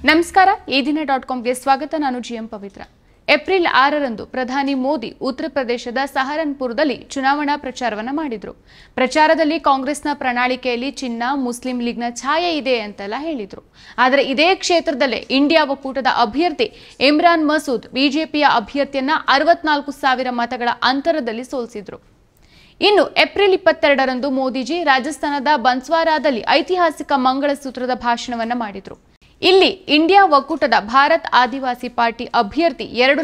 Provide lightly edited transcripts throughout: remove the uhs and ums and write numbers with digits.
ನಮಸ್ಕಾರ ಈ ದಿನ.ಕಾಮ್ಗೆ ಸ್ವಾಗತ. ನಾನು ಜಿಎಂ ಪವಿತ್ರ. ಏಪ್ರಿಲ್ 6ರಂದು ಪ್ರಧಾನಿ ಮೋದಿ ಉತ್ತರ ಪ್ರದೇಶದ ಸಹರನ್ಪುರದಲ್ಲಿ ಚುನಾವಣಾ ಪ್ರಚಾರವನ್ನು ಮಾಡಿದ್ರು. ಪ್ರಚಾರದಲ್ಲಿ ಕಾಂಗ್ರೆಸ್ನ ಪ್ರಣಾಳಿಕೆಯಲ್ಲಿ ಚಿನ್ನ, ಮುಸ್ಲಿಂ ಲೀಗ್ನ ಛಾಯೆ ಇದೆ ಅಂತೆಲ್ಲ ಹೇಳಿದ್ರು. ಆದರೆ ಇದೇ ಕ್ಷೇತ್ರದಲ್ಲೇ ಇಂಡಿಯಾ ಒಕ್ಕೂಟದ ಅಭ್ಯರ್ಥಿ ಇಮ್ರಾನ್ ಮಸೂದ್ ಬಿಜೆಪಿಯ ಅಭ್ಯರ್ಥಿಯನ್ನ 64,000 ಮತಗಳ ಅಂತರದಲ್ಲಿ ಸೋಲಿಸಿದ್ರು. ಇನ್ನು ಏಪ್ರಿಲ್ 22ರಂದು ಮೋದಿಜಿ ರಾಜಸ್ಥಾನದ ಬನ್ಸ್ವಾರಾದಲ್ಲಿ ಐತಿಹಾಸಿಕ ಮಂಗಳಸೂತ್ರದ ಭಾಷಣವನ್ನ ಮಾಡಿದ್ರು. ಇಲ್ಲಿ ಇಂಡಿಯಾ ಒಕ್ಕೂಟದ ಭಾರತ್ ಆದಿವಾಸಿ ಪಾರ್ಟಿ ಅಭ್ಯರ್ಥಿ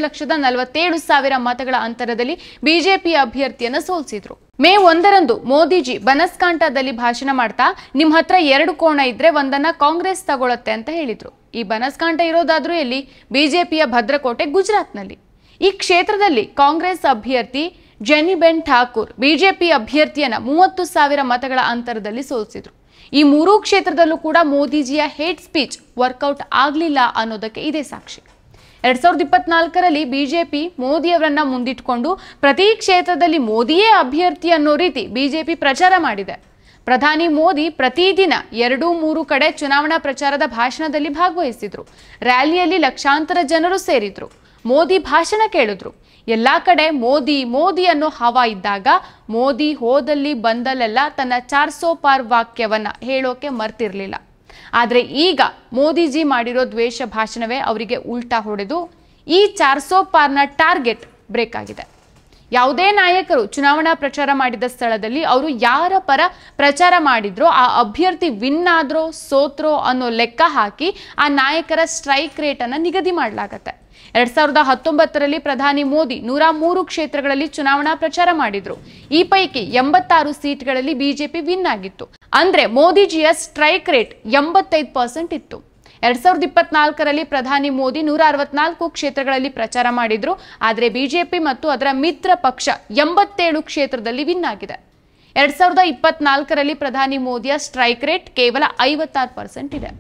2,47,000 ಮತಗಳ ಅಂತರದಲ್ಲಿ ಬಿಜೆಪಿ ಅಭ್ಯರ್ಥಿಯನ್ನು ಸೋಲಿಸಿದ್ರು. ಮೇ 1ರಂದು ಮೋದಿಜಿ ಬನಸ್ಕಾಂಠದಲ್ಲಿ ಭಾಷಣ ಮಾಡ್ತಾ ನಿಮ್ ಹತ್ರ 2 ಕೋಣ ಇದ್ರೆ ಒಂದನ್ನ ಕಾಂಗ್ರೆಸ್ ತಗೊಳುತ್ತೆ ಅಂತ ಹೇಳಿದ್ರು. ಈ ಬನಸ್ಕಾಂಠ ಇರೋದಾದ್ರೂ ಎಲ್ಲಿ? ಬಿಜೆಪಿಯ ಭದ್ರಕೋಟೆ ಗುಜರಾತ್ನಲ್ಲಿ. ಈ ಕ್ಷೇತ್ರದಲ್ಲಿ ಕಾಂಗ್ರೆಸ್ ಅಭ್ಯರ್ಥಿ ಜೆನಿಬೆನ್ ಠಾಕೂರ್ ಬಿಜೆಪಿ ಅಭ್ಯರ್ಥಿಯನ್ನ 30,000 ಮತಗಳ ಅಂತರದಲ್ಲಿ ಸೋಲಿಸಿದ್ರು. ಈ 3 ಕ್ಷೇತ್ರದಲ್ಲೂ ಕೂಡ ಮೋದಿಜಿಯ ಹೇಟ್ ಸ್ಪೀಚ್ ವರ್ಕೌಟ್ ಆಗಲಿಲ್ಲ ಅನ್ನೋದಕ್ಕೆ ಇದೇ ಸಾಕ್ಷಿ. 2024ರಲ್ಲಿ ಬಿಜೆಪಿ ಮೋದಿಯವರನ್ನ ಮುಂದಿಟ್ಕೊಂಡು ಪ್ರತಿ ಕ್ಷೇತ್ರದಲ್ಲಿ ಮೋದಿಯೇ ಅಭ್ಯರ್ಥಿ ಅನ್ನೋ ರೀತಿ ಬಿಜೆಪಿ ಪ್ರಚಾರ ಮಾಡಿದೆ. ಪ್ರಧಾನಿ ಮೋದಿ ಪ್ರತಿದಿನ 2-3 ಕಡೆ ಚುನಾವಣಾ ಪ್ರಚಾರದ ಭಾಷಣದಲ್ಲಿ ಭಾಗವಹಿಸಿದ್ರು. ರ್ಯಾಲಿಯಲ್ಲಿ ಲಕ್ಷಾಂತರ ಜನರು ಸೇರಿದ್ರು. ಮೋದಿ ಭಾಷಣ ಕೇಳಿದ್ರು. ಎಲ್ಲಾ ಕಡೆ ಮೋದಿ ಮೋದಿ ಅನ್ನೋ ಹವಾ ಇದ್ದಾಗ ಮೋದಿ ಹೋದಲ್ಲಿ ಬಂದಲ್ಲೆಲ್ಲ ತನ್ನ 400 ಪಾರ್ ವಾಕ್ಯವನ್ನ ಹೇಳೋಕೆ ಮರ್ತಿರ್ಲಿಲ್ಲ. ಆದ್ರೆ ಈಗ ಮೋದಿಜಿ ಮಾಡಿರೋ ದ್ವೇಷ ಭಾಷಣವೇ ಅವರಿಗೆ ಉಲ್ಟಾ ಹೊಡೆದು ಈ 400 ಪಾರ್ನ ಟಾರ್ಗೆಟ್ ಬ್ರೇಕ್ ಆಗಿದೆ. ಯಾವುದೇ ನಾಯಕರು ಚುನಾವಣಾ ಪ್ರಚಾರ ಮಾಡಿದ ಸ್ಥಳದಲ್ಲಿ ಅವರು ಯಾರ ಪರ ಪ್ರಚಾರ ಮಾಡಿದ್ರೋ ಆ ಅಭ್ಯರ್ಥಿ ವಿನ್ ಆದ್ರೋ ಸೋತ್ರೋ ಅನ್ನೋ ಲೆಕ್ಕ ಹಾಕಿ ಆ ನಾಯಕರ ಸ್ಟ್ರೈಕ್ ರೇಟ್ ಅನ್ನ ನಿಗದಿ ಮಾಡಲಾಗತ್ತೆ. 2019ರಲ್ಲಿ ಪ್ರಧಾನಿ ಮೋದಿ 103 ಕ್ಷೇತ್ರಗಳಲ್ಲಿ ಚುನಾವಣಾ ಪ್ರಚಾರ ಮಾಡಿದ್ರು. ಈ ಪೈಕಿ 86 ಸೀಟ್ಗಳಲ್ಲಿ ಬಿಜೆಪಿ ವಿನ್ ಆಗಿತ್ತು. ಅಂದ್ರೆ ಮೋದಿಜಿಯ ಸ್ಟ್ರೈಕ್ ರೇಟ್ 85% ಇತ್ತು. 2024ರಲ್ಲಿ ಪ್ರಧಾನಿ ಮೋದಿ 164 ಕ್ಷೇತ್ರಗಳಲ್ಲಿ ಪ್ರಚಾರ ಮಾಡಿದ್ರು. ಆದರೆ ಬಿಜೆಪಿ ಮತ್ತು ಅದರ ಮಿತ್ರ ಪಕ್ಷ 87 ಕ್ಷೇತ್ರದಲ್ಲಿ ವಿನ್ ಆಗಿದೆ. 2024ರಲ್ಲಿ ಪ್ರಧಾನಿ ಮೋದಿಯ ಸ್ಟ್ರೈಕ್ ರೇಟ್ ಕೇವಲ 56% ಇದೆ.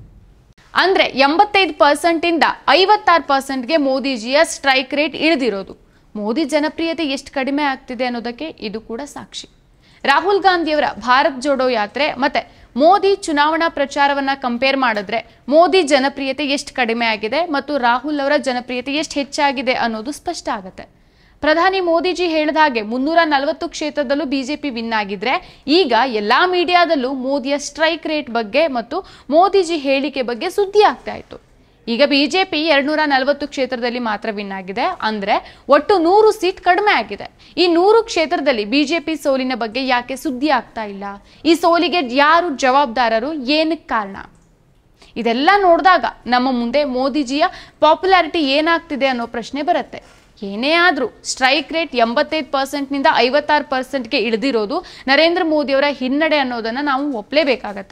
ಅಂದ್ರೆ 85% ಇಂದ 56%ಗೆ ಮೋದಿಜಿಯ ಸ್ಟ್ರೈಕ್ ರೇಟ್ ಇಳಿದಿರೋದು. ಮೋದಿ ಜನಪ್ರಿಯತೆ ಎಷ್ಟು ಕಡಿಮೆ ಆಗ್ತಿದೆ ಅನ್ನೋದಕ್ಕೆ ಇದು ಕೂಡ ಸಾಕ್ಷಿ. ರಾಹುಲ್ ಗಾಂಧಿಯವರ ಭಾರತ್ ಜೋಡೋ ಯಾತ್ರೆ ಮತ್ತೆ ಮೋದಿ ಚುನಾವಣಾ ಪ್ರಚಾರವನ್ನ ಕಂಪೇರ್ ಮಾಡಿದ್ರೆ ಮೋದಿ ಜನಪ್ರಿಯತೆ ಎಷ್ಟು ಕಡಿಮೆ ಆಗಿದೆ ಮತ್ತು ರಾಹುಲ್ ಅವರ ಜನಪ್ರಿಯತೆ ಎಷ್ಟು ಹೆಚ್ಚಾಗಿದೆ ಅನ್ನೋದು ಸ್ಪಷ್ಟ ಆಗುತ್ತೆ. ಪ್ರಧಾನಿ ಮೋದಿಜಿ ಹೇಳಿದ ಹಾಗೆ 340 ಕ್ಷೇತ್ರದಲ್ಲೂ ಬಿಜೆಪಿ ವಿನ್ ಆಗಿದ್ರೆ ಈಗ ಎಲ್ಲಾ ಮೀಡಿಯಾದಲ್ಲೂ ಮೋದಿಯ ಸ್ಟ್ರೈಕ್ ರೇಟ್ ಬಗ್ಗೆ ಮತ್ತು ಮೋದಿಜಿ ಹೇಳಿಕೆ ಬಗ್ಗೆ ಸುದ್ದಿ ಆಗ್ತಾ ಇತ್ತು. ಈಗ ಬಿಜೆಪಿ 240 ಕ್ಷೇತ್ರದಲ್ಲಿ ಮಾತ್ರ ವಿನ್ ಆಗಿದೆ. ಅಂದ್ರೆ ಒಟ್ಟು 100 ಸೀಟ್ ಕಡಿಮೆ ಆಗಿದೆ. ಈ 100 ಕ್ಷೇತ್ರದಲ್ಲಿ ಬಿಜೆಪಿ ಸೋಲಿನ ಬಗ್ಗೆ ಯಾಕೆ ಸುದ್ದಿ ಆಗ್ತಾ ಇಲ್ಲ? ಈ ಸೋಲಿಗೆ ಯಾರು ಜವಾಬ್ದಾರರು? ಏನಕ್ಕೆ ಕಾರಣ? ಇದೆಲ್ಲ ನೋಡಿದಾಗ ನಮ್ಮ ಮುಂದೆ ಮೋದಿಜಿಯ ಪಾಪ್ಯುಲಾರಿಟಿ ಏನಾಗ್ತಿದೆ ಅನ್ನೋ ಪ್ರಶ್ನೆ ಬರುತ್ತೆ. ಏನೇ ಆದ್ರೂ ಸ್ಟ್ರೈಕ್ ರೇಟ್ 85% ನಿಂದ 56%ಗೆ ಇಳಿದಿರೋದು ನರೇಂದ್ರ ಮೋದಿ ಅವರ ಹಿನ್ನಡೆ ಅನ್ನೋದನ್ನ ನಾವು ಒಪ್ಪಲೇಬೇಕಾಗತ್ತೆ.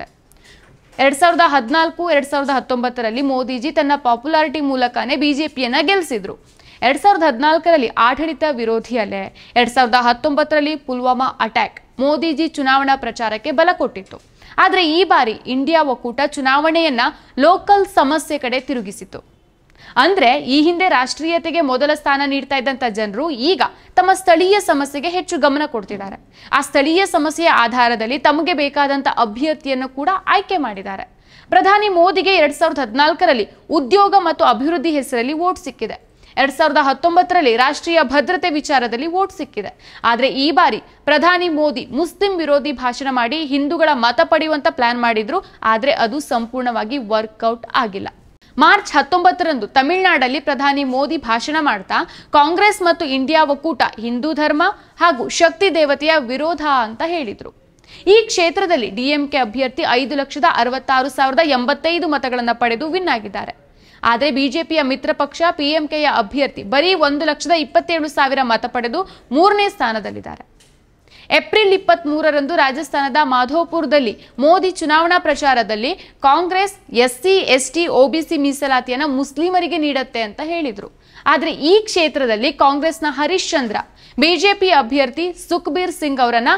2014-2019ರಲ್ಲಿ ಮೋದಿಜಿ ತನ್ನ ಪಾಪ್ಯುಲಾರಿಟಿ ಮೂಲಕನೇ ಬಿಜೆಪಿಯನ್ನ ಗೆಲ್ಲಿಸಿದ್ರು. 2014ರಲ್ಲಿ ಆಡಳಿತ ವಿರೋಧಿ ಅಲೆ, 2019ರಲ್ಲಿ ಪುಲ್ವಾಮಾ ಅಟ್ಯಾಕ್ ಮೋದಿಜಿ ಚುನಾವಣಾ ಪ್ರಚಾರಕ್ಕೆ ಬಲ ಕೊಟ್ಟಿತ್ತು. ಆದ್ರೆ ಈ ಬಾರಿ ಇಂಡಿಯಾ ಒಕ್ಕೂಟ ಚುನಾವಣೆಯನ್ನ ಲೋಕಲ್ ಸಮಸ್ಯೆ ಕಡೆ ತಿರುಗಿಸಿತು. ಅಂದ್ರೆ ಈ ಹಿಂದೆ ರಾಷ್ಟ್ರೀಯತೆಗೆ ಮೊದಲ ಸ್ಥಾನ ನೀಡ್ತಾ ಇದ್ದಂತ ಜನರು ಈಗ ತಮ್ಮ ಸ್ಥಳೀಯ ಸಮಸ್ಯೆಗೆ ಹೆಚ್ಚು ಗಮನ ಕೊಡ್ತಿದ್ದಾರೆ. ಆ ಸ್ಥಳೀಯ ಸಮಸ್ಯೆಯ ಆಧಾರದಲ್ಲಿ ತಮಗೆ ಬೇಕಾದಂತ ಅಭ್ಯರ್ಥಿಯನ್ನು ಕೂಡ ಆಯ್ಕೆ ಮಾಡಿದ್ದಾರೆ. ಪ್ರಧಾನಿ ಮೋದಿಗೆ 2014ರಲ್ಲಿ ಉದ್ಯೋಗ ಮತ್ತು ಅಭಿವೃದ್ಧಿ ಹೆಸರಲ್ಲಿ ವೋಟ್ ಸಿಕ್ಕಿದೆ. 2019ರಲ್ಲಿ ರಾಷ್ಟ್ರೀಯ ಭದ್ರತೆ ವಿಚಾರದಲ್ಲಿ ವೋಟ್ ಸಿಕ್ಕಿದೆ. ಆದ್ರೆ ಈ ಬಾರಿ ಪ್ರಧಾನಿ ಮೋದಿ ಮುಸ್ಲಿಂ ವಿರೋಧಿ ಭಾಷಣ ಮಾಡಿ ಹಿಂದೂಗಳ ಮತ ಪಡೆಯುವಂತ ಪ್ಲಾನ್ ಮಾಡಿದ್ರು. ಆದ್ರೆ ಅದು ಸಂಪೂರ್ಣವಾಗಿ ವರ್ಕೌಟ್ ಆಗಿಲ್ಲ. ಮಾರ್ಚ್ 19ರಂದು ತಮಿಳುನಾಡಲ್ಲಿ ಪ್ರಧಾನಿ ಮೋದಿ ಭಾಷಣ ಮಾಡ್ತಾ ಕಾಂಗ್ರೆಸ್ ಮತ್ತು ಇಂಡಿಯಾ ಒಕ್ಕೂಟ ಹಿಂದೂ ಧರ್ಮ ಹಾಗೂ ಶಕ್ತಿ ದೇವತೆಯ ವಿರೋಧ ಅಂತ ಹೇಳಿದ್ರು. ಈ ಕ್ಷೇತ್ರದಲ್ಲಿ ಡಿಎಂಕೆ ಅಭ್ಯರ್ಥಿ 5,66,085 ಮತಗಳನ್ನು ಪಡೆದು ವಿನ್ ಆಗಿದ್ದಾರೆ. ಆದರೆ ಬಿಜೆಪಿಯ ಮಿತ್ರ ಪಕ್ಷ ಪಿಎಂಕೆಯ ಅಭ್ಯರ್ಥಿ ಬರೀ 1,27,000 ಮತ ಪಡೆದು 3ನೇ ಸ್ಥಾನದಲ್ಲಿದ್ದಾರೆ. ಏಪ್ರಿಲ್ 23ರಂದು ರಾಜಸ್ಥಾನದ ಮಾಧೋಪುರದಲ್ಲಿ ಮೋದಿ ಚುನಾವಣಾ ಪ್ರಚಾರದಲ್ಲಿ ಕಾಂಗ್ರೆಸ್ SC ST OBC ಮೀಸಲಾತಿಯನ್ನು ಮುಸ್ಲಿಮರಿಗೆ ನೀಡುತ್ತೆ ಅಂತ ಹೇಳಿದ್ರು. ಆದ್ರೆ ಈ ಕ್ಷೇತ್ರದಲ್ಲಿ ಕಾಂಗ್ರೆಸ್ನ ಹರೀಶ್ ಚಂದ್ರ ಬಿಜೆಪಿ ಅಭ್ಯರ್ಥಿ ಸುಖ್ಬೀರ್ ಸಿಂಗ್ ಅವರನ್ನ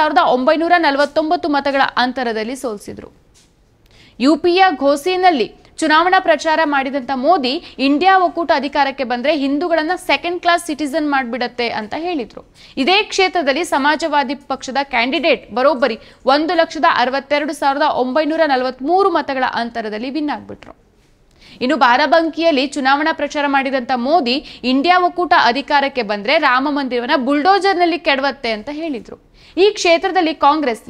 64,949 ಮತಗಳ ಅಂತರದಲ್ಲಿ ಸೋಲಿಸಿದ್ರು. ಯುಪಿಯ ಘೋಸಿನಲ್ಲಿ ಚುನಾವಣಾ ಪ್ರಚಾರ ಮಾಡಿದಂತ ಮೋದಿ ಇಂಡಿಯಾ ಒಕ್ಕೂಟ ಅಧಿಕಾರಕ್ಕೆ ಬಂದ್ರೆ ಹಿಂದೂಗಳನ್ನ ಸೆಕೆಂಡ್ ಕ್ಲಾಸ್ ಸಿಟಿಸನ್ ಮಾಡಿಬಿಡತ್ತೆ ಅಂತ ಹೇಳಿದ್ರು. ಇದೇ ಕ್ಷೇತ್ರದಲ್ಲಿ ಸಮಾಜವಾದಿ ಪಕ್ಷದ ಕ್ಯಾಂಡಿಡೇಟ್ ಬರೋಬ್ಬರಿ 1,62,943 ಮತಗಳ ಅಂತರದಲ್ಲಿ ವಿನ್ ಆಗ್ಬಿಟ್ರು. ಇನ್ನು ಬಾರಾಬಂಕಿಯಲ್ಲಿ ಚುನಾವಣಾ ಪ್ರಚಾರ ಮಾಡಿದಂತ ಮೋದಿ ಇಂಡಿಯಾ ಒಕ್ಕೂಟ ಅಧಿಕಾರಕ್ಕೆ ಬಂದ್ರೆ ರಾಮ ಮಂದಿರವನ್ನ ಬುಲ್ಡೋಜರ್ನಲ್ಲಿ ಕೆಡವತ್ತೆ ಅಂತ ಹೇಳಿದ್ರು. ಈ ಕ್ಷೇತ್ರದಲ್ಲಿ ಕಾಂಗ್ರೆಸ್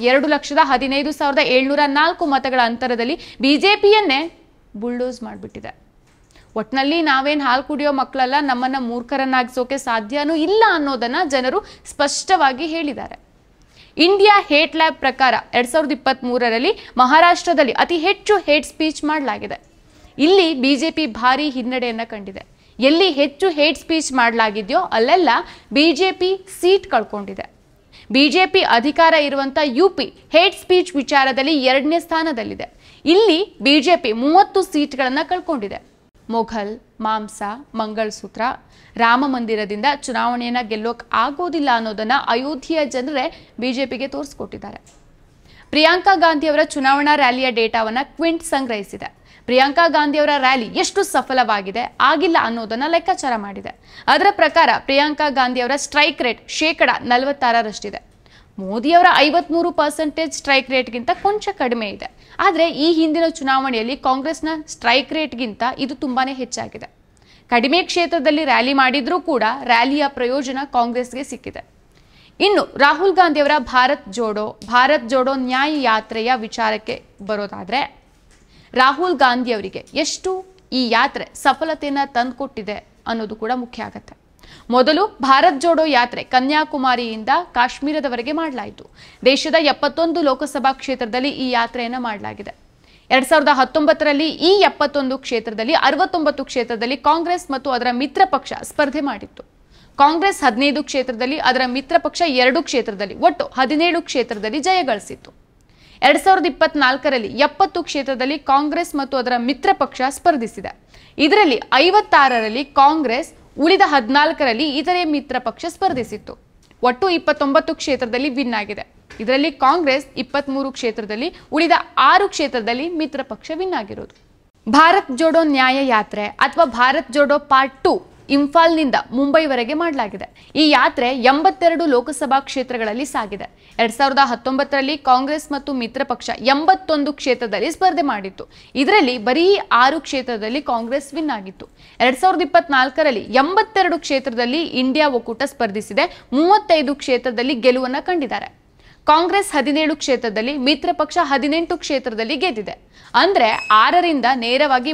2,15,704 ಮತಗಳ ಅಂತರದಲ್ಲಿ ಬಿಜೆಪಿಯನ್ನೇ ಬುಲ್ಡೋಸ್ ಮಾಡಿಬಿಟ್ಟಿದೆ. ಒಟ್ನಲ್ಲಿ ನಾವೇನ್ ಹಾಲು ಕುಡಿಯೋ ಮಕ್ಕಳಲ್ಲ, ನಮ್ಮನ್ನ ಮೂರ್ಖರನ್ನಾಗಿಸೋಕೆ ಸಾಧ್ಯನೂ ಇಲ್ಲ ಅನ್ನೋದನ್ನ ಜನರು ಸ್ಪಷ್ಟವಾಗಿ ಹೇಳಿದ್ದಾರೆ. ಇಂಡಿಯಾ ಹೇಟ್ ಲ್ಯಾಬ್ ಪ್ರಕಾರ 2023ರಲ್ಲಿ ಮಹಾರಾಷ್ಟ್ರದಲ್ಲಿ ಅತಿ ಹೆಚ್ಚು ಹೇಟ್ ಸ್ಪೀಚ್ ಮಾಡಲಾಗಿದೆ. ಇಲ್ಲಿ ಬಿಜೆಪಿ ಭಾರಿ ಹಿನ್ನಡೆಯನ್ನ ಕಂಡಿದೆ. ಎಲ್ಲಿ ಹೆಚ್ಚು ಹೇಟ್ ಸ್ಪೀಚ್ ಮಾಡಲಾಗಿದೆಯೋ ಅಲ್ಲೆಲ್ಲ ಬಿಜೆಪಿ ಸೀಟ್ ಕಳ್ಕೊಂಡಿದೆ. ಬಿಜೆಪಿ ಅಧಿಕಾರ ಇರುವಂತ ಯುಪಿ ಹೇಟ್ ಸ್ಪೀಚ್ ವಿಚಾರದಲ್ಲಿ 2ನೇ ಸ್ಥಾನದಲ್ಲಿದೆ. ಇಲ್ಲಿ ಬಿಜೆಪಿ 30 ಸೀಟ್ಗಳನ್ನ ಕಳ್ಕೊಂಡಿದೆ. ಮೊಘಲ್, ಮಾಂಸ, ಮಂಗಳಸೂತ್ರ, ರಾಮ ಮಂದಿರದಿಂದ ಚುನಾವಣೆಯನ್ನ ಗೆಲ್ಲೋಕ್ ಆಗೋದಿಲ್ಲ ಅನ್ನೋದನ್ನ ಅಯೋಧ್ಯೆಯ ಜನರೇ ಬಿಜೆಪಿಗೆ ತೋರಿಸ್ಕೊಟ್ಟಿದ್ದಾರೆ. ಪ್ರಿಯಾಂಕಾ ಗಾಂಧಿ ಅವರ ಚುನಾವಣಾ ರ್ಯಾಲಿಯ ಡೇಟಾವನ್ನ ಕ್ವಿಂಟ್ ಸಂಗ್ರಹಿಸಿದೆ. ಪ್ರಿಯಾಂಕಾ ಗಾಂಧಿ ಅವರ ರ್ಯಾಲಿ ಎಷ್ಟು ಸಫಲವಾಗಿದೆ ಆಗಿಲ್ಲ ಅನ್ನೋದನ್ನ ಲೆಕ್ಕಾಚಾರ ಮಾಡಿದೆ. ಅದರ ಪ್ರಕಾರ ಪ್ರಿಯಾಂಕಾ ಗಾಂಧಿ ಅವರ ಸ್ಟ್ರೈಕ್ ರೇಟ್ 46%ರಷ್ಟಿದೆ. ಮೋದಿಯವರ 53% ಸ್ಟ್ರೈಕ್ ರೇಟ್ಗಿಂತ ಕೊಂಚ ಕಡಿಮೆ ಇದೆ. ಆದರೆ ಈ ಹಿಂದಿನ ಚುನಾವಣೆಯಲ್ಲಿ ಕಾಂಗ್ರೆಸ್ನ ಸ್ಟ್ರೈಕ್ ರೇಟ್ಗಿಂತ ಇದು ತುಂಬಾನೇ ಹೆಚ್ಚಾಗಿದೆ. ಕಡಿಮೆ ಕ್ಷೇತ್ರದಲ್ಲಿ ರ್ಯಾಲಿ ಮಾಡಿದ್ರೂ ಕೂಡ ರ್ಯಾಲಿಯ ಪ್ರಯೋಜನ ಕಾಂಗ್ರೆಸ್ಗೆ ಸಿಕ್ಕಿದೆ. ಇನ್ನು ರಾಹುಲ್ ಗಾಂಧಿ ಅವರ ಭಾರತ್ ಜೋಡೋ ನ್ಯಾಯ ಯಾತ್ರೆಯ ವಿಚಾರಕ್ಕೆ ಬರೋದಾದ್ರೆ, ರಾಹುಲ್ ಗಾಂಧಿ ಅವರಿಗೆ ಎಷ್ಟು ಈ ಯಾತ್ರೆ ಸಫಲತೆಯನ್ನ ತಂದುಕೊಟ್ಟಿದೆ ಅನ್ನೋದು ಕೂಡ ಮುಖ್ಯ ಆಗತ್ತೆ. ಮೊದಲು ಭಾರತ್ ಜೋಡೋ ಯಾತ್ರೆ ಕನ್ಯಾಕುಮಾರಿಯಿಂದ ಕಾಶ್ಮೀರದವರೆಗೆ ಮಾಡಲಾಯಿತು. ದೇಶದ 71 ಲೋಕಸಭಾ ಕ್ಷೇತ್ರದಲ್ಲಿ ಈ ಯಾತ್ರೆಯನ್ನ ಮಾಡಲಾಗಿದೆ. 2019ರಲ್ಲಿ ಈ 71 ಕ್ಷೇತ್ರದಲ್ಲಿ 69 ಕ್ಷೇತ್ರದಲ್ಲಿ ಕಾಂಗ್ರೆಸ್ ಮತ್ತು ಅದರ ಮಿತ್ರ ಪಕ್ಷ ಸ್ಪರ್ಧೆ ಮಾಡಿತ್ತು. ಕಾಂಗ್ರೆಸ್ 15 ಕ್ಷೇತ್ರದಲ್ಲಿ, ಅದರ ಮಿತ್ರ ಪಕ್ಷ 2 ಕ್ಷೇತ್ರದಲ್ಲಿ, ಒಟ್ಟು 17 ಕ್ಷೇತ್ರದಲ್ಲಿ ಜಯಗಳಿಸಿತ್ತು. 2024ರಲ್ಲಿ 70 ಕ್ಷೇತ್ರದಲ್ಲಿ ಕಾಂಗ್ರೆಸ್ ಮತ್ತು ಅದರ ಮಿತ್ರ ಪಕ್ಷ ಸ್ಪರ್ಧಿಸಿದೆ. ಇದರಲ್ಲಿ 56ರಲ್ಲಿ ಕಾಂಗ್ರೆಸ್, ಉಳಿದ 14ರಲ್ಲಿ ಇತರೆ ಮಿತ್ರ ಪಕ್ಷ ಸ್ಪರ್ಧಿಸಿತ್ತು. ಒಟ್ಟು 29 ಕ್ಷೇತ್ರದಲ್ಲಿ ವಿನ್ ಆಗಿದೆ. ಇದರಲ್ಲಿ ಕಾಂಗ್ರೆಸ್ 23 ಕ್ಷೇತ್ರದಲ್ಲಿ, ಉಳಿದ 6 ಕ್ಷೇತ್ರದಲ್ಲಿ ಮಿತ್ರ ಪಕ್ಷ ವಿನ್ ಆಗಿರೋದು. ಭಾರತ್ ಜೋಡೋ ನ್ಯಾಯ ಯಾತ್ರೆ ಅಥವಾ ಭಾರತ್ ಜೋಡೋ ಪಾರ್ಟ್ 2 ಇಂಫಾಲ್ನಿಂದ ಮುಂಬೈವರೆಗೆ ಮಾಡಲಾಗಿದೆ. ಈ ಯಾತ್ರೆ 82 ಲೋಕಸಭಾ ಕ್ಷೇತ್ರಗಳಲ್ಲಿ ಸಾಗಿದೆ. 2019ರಲ್ಲಿ ಕಾಂಗ್ರೆಸ್ ಮತ್ತು ಮಿತ್ರ ಪಕ್ಷ 81 ಕ್ಷೇತ್ರದಲ್ಲಿ ಸ್ಪರ್ಧೆ ಮಾಡಿತ್ತು. ಇದರಲ್ಲಿ ಬರೀ 6 ಕ್ಷೇತ್ರದಲ್ಲಿ ಕಾಂಗ್ರೆಸ್ ವಿನ್ ಆಗಿತ್ತು. 2024ರಲ್ಲಿ 82 ಕ್ಷೇತ್ರದಲ್ಲಿ ಇಂಡಿಯಾ ಒಕ್ಕೂಟ ಸ್ಪರ್ಧಿಸಿದೆ. 35 ಕ್ಷೇತ್ರದಲ್ಲಿ ಗೆಲುವನ್ನ ಕಂಡಿದ್ದಾರೆ. ಕಾಂಗ್ರೆಸ್ 17 ಕ್ಷೇತ್ರದಲ್ಲಿ, ಮಿತ್ರ ಪಕ್ಷ 18 ಕ್ಷೇತ್ರದಲ್ಲಿ ಗೆದ್ದಿದೆ. ಅಂದ್ರೆ 6ರಿಂದ ನೇರವಾಗಿ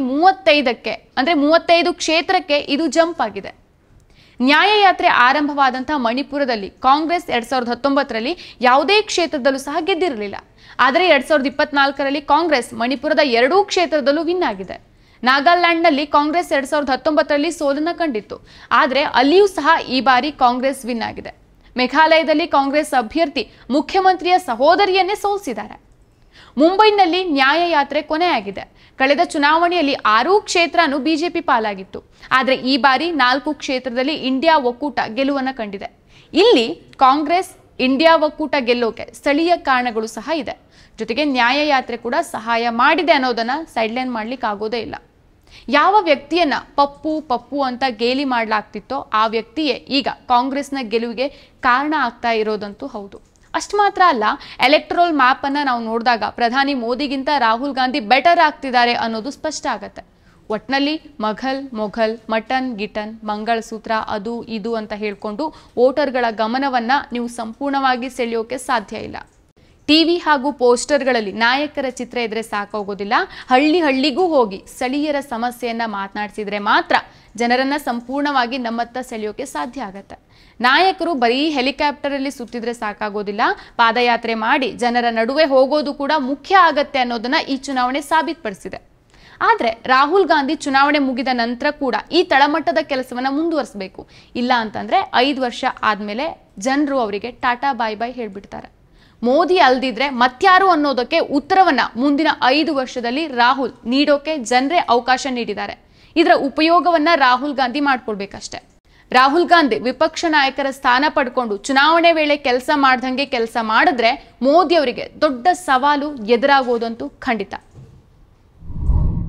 35 ಕ್ಷೇತ್ರಕ್ಕೆ ಇದು ಜಂಪ್ ಆಗಿದೆ. ನ್ಯಾಯಯಾತ್ರೆ ಆರಂಭವಾದಂತಹ ಮಣಿಪುರದಲ್ಲಿ ಕಾಂಗ್ರೆಸ್ 2019ರಲ್ಲಿ ಯಾವುದೇ ಕ್ಷೇತ್ರದಲ್ಲೂ ಸಹ ಗೆದ್ದಿರಲಿಲ್ಲ. ಆದರೆ 2024ರಲ್ಲಿ ಕಾಂಗ್ರೆಸ್ ಮಣಿಪುರದ 2 ಕ್ಷೇತ್ರದಲ್ಲೂ ವಿನ್ ಆಗಿದೆ. ನಾಗಾಲ್ಯಾಂಡ್ನಲ್ಲಿ ಕಾಂಗ್ರೆಸ್ 2019ರಲ್ಲಿ ಸೋಲನ್ನ ಕಂಡಿತ್ತು. ಆದರೆ ಅಲ್ಲಿಯೂ ಸಹ ಈ ಬಾರಿ ಕಾಂಗ್ರೆಸ್ ವಿನ್ ಆಗಿದೆ. ಮೇಘಾಲಯದಲ್ಲಿ ಕಾಂಗ್ರೆಸ್ ಅಭ್ಯರ್ಥಿ ಮುಖ್ಯಮಂತ್ರಿಯ ಸಹೋದರಿಯನ್ನೇ ಸೋಲಿಸಿದ್ದಾರೆ. ಮುಂಬೈನಲ್ಲಿ ನ್ಯಾಯಯಾತ್ರೆ ಕೊನೆಯಾಗಿದೆ. ಕಳೆದ ಚುನಾವಣೆಯಲ್ಲಿ 6 ಕ್ಷೇತ್ರನೂ ಬಿಜೆಪಿ ಪಾಲಾಗಿತ್ತು. ಆದರೆ ಈ ಬಾರಿ 4 ಕ್ಷೇತ್ರದಲ್ಲಿ ಇಂಡಿಯಾ ಒಕ್ಕೂಟ ಗೆಲುವನ್ನ ಕಂಡಿದೆ. ಇಲ್ಲಿ ಕಾಂಗ್ರೆಸ್ ಇಂಡಿಯಾ ಒಕ್ಕೂಟ ಗೆಲ್ಲೋಕೆ ಸ್ಥಳೀಯ ಕಾರಣಗಳು ಸಹ ಇದೆ. ಜೊತೆಗೆ ನ್ಯಾಯಯಾತ್ರೆ ಕೂಡ ಸಹಾಯ ಮಾಡಿದೆ ಅನ್ನೋದನ್ನ ಸೈಡ್ಲೈನ್ ಮಾಡ್ಲಿಕ್ಕೆ ಆಗೋದೇ ಇಲ್ಲ. ಯಾವ ವ್ಯಕ್ತಿಯನ್ನ ಪಪ್ಪು ಅಂತ ಗೇಲಿ ಮಾಡಲಾಗ್ತಿತ್ತೋ ಆ ವ್ಯಕ್ತಿಯೇ ಈಗ ಕಾಂಗ್ರೆಸ್ನ ಗೆಲುವಿಗೆ ಕಾರಣ ಆಗ್ತಾ ಇರೋದಂತೂ ಹೌದು. ಅಷ್ಟು ಮಾತ್ರ ಅಲ್ಲ, ಎಲೆಕ್ಟ್ರಲ್ ಮ್ಯಾಪ್ ಅನ್ನ ನಾವು ನೋಡಿದಾಗ ಪ್ರಧಾನಿ ಮೋದಿಗಿಂತ ರಾಹುಲ್ ಗಾಂಧಿ ಬೆಟರ್ ಆಗ್ತಿದ್ದಾರೆ ಅನ್ನೋದು ಸ್ಪಷ್ಟ ಆಗತ್ತೆ. ಒಟ್ನಲ್ಲಿ ಮೊಘಲ್, ಮಟನ್ ಗಿಟನ್, ಮಂಗಳಸೂತ್ರ, ಅದು ಇದು ಅಂತ ಹೇಳ್ಕೊಂಡು ವೋಟರ್ಗಳ ಗಮನವನ್ನ ನೀವು ಸಂಪೂರ್ಣವಾಗಿ ಸೆಳೆಯೋಕೆ ಸಾಧ್ಯ ಇಲ್ಲ. ಟಿವಿ ಹಾಗೂ ಪೋಸ್ಟರ್ಗಳಲ್ಲಿ ನಾಯಕರ ಚಿತ್ರ ಇದ್ರೆ ಸಾಕಾಗೋದಿಲ್ಲ. ಹಳ್ಳಿಗೂ ಹೋಗಿ ಸ್ಥಳೀಯರ ಸಮಸ್ಯೆಯನ್ನ ಮಾತನಾಡಿಸಿದ್ರೆ ಮಾತ್ರ ಜನರನ್ನ ಸಂಪೂರ್ಣವಾಗಿ ನಮ್ಮತ್ತ ಸೆಳೆಯೋಕೆ ಸಾಧ್ಯ ಆಗತ್ತೆ. ನಾಯಕರು ಬರೀ ಹೆಲಿಕಾಪ್ಟರ್ ಅಲ್ಲಿ ಸುತ್ತಿದ್ರೆ ಸಾಕಾಗೋದಿಲ್ಲ. ಪಾದಯಾತ್ರೆ ಮಾಡಿ ಜನರ ನಡುವೆ ಹೋಗೋದು ಕೂಡ ಮುಖ್ಯ ಆಗತ್ತೆ ಅನ್ನೋದನ್ನ ಈ ಚುನಾವಣೆ ಸಾಬೀತುಪಡಿಸಿದೆ. ಆದ್ರೆ ರಾಹುಲ್ ಗಾಂಧಿ ಚುನಾವಣೆ ಮುಗಿದ ನಂತರ ಕೂಡ ಈ ತಳಮಟ್ಟದ ಕೆಲಸವನ್ನ ಮುಂದುವರಿಸಬೇಕು. ಇಲ್ಲ ಅಂತಂದ್ರೆ 5 ವರ್ಷ ಆದ್ಮೇಲೆ ಜನರು ಅವರಿಗೆ ಟಾಟಾ ಬಾಯ್ ಬಾಯ್ ಹೇಳ್ಬಿಡ್ತಾರೆ. ಮೋದಿ ಅಲ್ದಿದ್ರೆ ಮತ್ಯಾರು ಅನ್ನೋದಕ್ಕೆ ಉತ್ತರವನ್ನ ಮುಂದಿನ 5 ವರ್ಷದಲ್ಲಿ ರಾಹುಲ್ ನೀಡೋಕೆ ಜನರೇ ಅವಕಾಶ ನೀಡಿದ್ದಾರೆ. ಇದರ ಉಪಯೋಗವನ್ನ ರಾಹುಲ್ ಗಾಂಧಿ ಮಾಡ್ಕೊಳ್ಬೇಕಷ್ಟೆ. ರಾಹುಲ್ ಗಾಂಧಿ ವಿಪಕ್ಷ ನಾಯಕರ ಸ್ಥಾನ ಪಡ್ಕೊಂಡು ಚುನಾವಣೆ ವೇಳೆ ಕೆಲಸ ಮಾಡ್ದಂಗೆ ಕೆಲಸ ಮಾಡಿದ್ರೆ ಮೋದಿ ಅವರಿಗೆ ದೊಡ್ಡ ಸವಾಲು ಎದುರಾಗೋದಂತೂ ಖಂಡಿತ.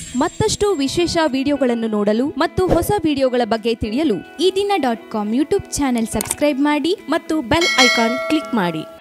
ಮತ್ತಷ್ಟು ವಿಶೇಷ ವಿಡಿಯೋಗಳನ್ನು ನೋಡಲು ಮತ್ತು ಹೊಸ ವಿಡಿಯೋಗಳ ಬಗ್ಗೆ ತಿಳಿಯಲು ಈ ದಿನ .com ಯೂಟ್ಯೂಬ್ ಚಾನೆಲ್ ಸಬ್ಸ್ಕ್ರೈಬ್ ಮಾಡಿ ಮತ್ತು ಬೆಲ್ ಐಕಾನ್ ಕ್ಲಿಕ್ ಮಾಡಿ.